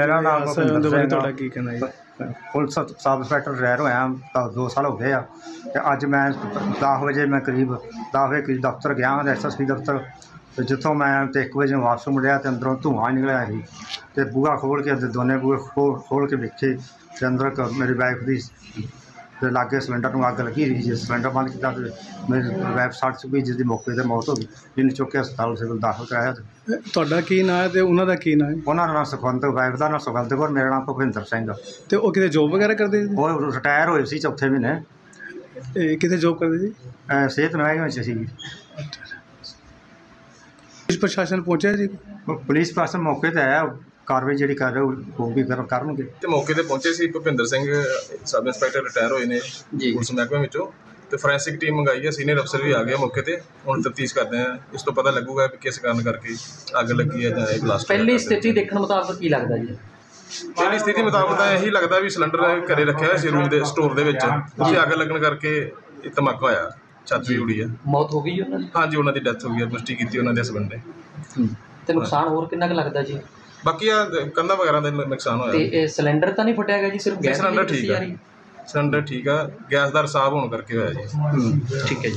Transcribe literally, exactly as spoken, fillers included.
मेरा नाम भुपिंदर की कहना है पुलिस सब इंस्पैक्टर रिटायर होया दो साल हो गए आ अज मैं दस बजे मैं करीब दस बजे करीब दफ्तर गया एस एस पी दफ्तर तो जितों मैं तो एक बजे वापस मुड़िया तो अंदरों धुआं निकलिया ही तो बूहा खोल के दोनों बूहे खोल खोल के वेखे तो अंदर मेरी वाइफ की तो लागे सिलेंडर में अग लगी रही जिस सिलेंडर बंद किया तो मेरी वाइफ सड़ चुकी जिसकी मौके पर मौत हो गई जिन्हें चुक के हस्पताल सिविल दाखिल कराया। ਤੁਹਾਡਾ ਕੀ ਨਾਂ ਹੈ ਤੇ ਉਹਨਾਂ ਦਾ ਕੀ ਨਾਂ ਹੈ? ਉਹਨਾਂ ਦਾ ਨਾਮ ਸੁਖਵੰਤ ਵਾइफ ਦਾ ਨਾਮ ਸੁਖਵੰਤ ਕੌਰ ਮੇਰਾ ਨਾਮ ਭੁਪਿੰਦਰ ਸਿੰਘ। ਤੇ ਉਹ ਕਿਤੇ ਜੋਬ ਵਗੈਰਾ ਕਰਦੇ ਸੀ? ਉਹ ਰਿਟਾਇਰ ਹੋਏ ਸੀ ਚੌਥੇ ਮਹੀਨੇ। ਇਹ ਕਿਤੇ ਜੋਬ ਕਰਦੇ ਸੀ? ਸਿਹਤ ਮਹਿਕਮੇ ਵਿੱਚ ਸੀ। ਪੁਲਿਸ ਪ੍ਰਸ਼ਾਸਨ ਪਹੁੰਚਿਆ ਜੀ? ਪੁਲਿਸ ਪ੍ਰਸ਼ਾਸਨ ਮੌਕੇ ਤੇ ਆਇਆ कार्रवाई जी कर रहे हो भी कर करनगे ते मौके ते पहुंचे सी Bhupinder Singh sub inspector retire होए ने पुलिस महकमे विचों ते फोरेंसिक टीम मंगाई है सीनियर अफसर भी आ गए मौके ते हुण तफ्तीश करते हैं इस तो पता लगूगा कि किस कारण करके अग लगी है जां इह ब्लास्ट। पहली स्थिति देखने मुताबिक की लगता जी? पहली स्थिति मुताबिक तो यही लगता भी सिलेंडर घरे रखा है रूम के स्टोर के उत्थे अग लगन करके धमाका होया छत भी उड़ी है। मौत हो गई उन्होंने? हाँ जी उन्होंने डेथ हो गई है पुष्टि की उन्होंने हसबैंड ने। ते नुकसान होर कितना क लगदा जी? बाकी आ कंधा वगैरह का नुकसान होया ते सिलेंडर तो नहीं फटिया गया जी? सिर्फ गैस सिलेंडर ठीक है सिलेंडर ठीक है गैस का रिसाव होने करके होया जी। ठीक है जी।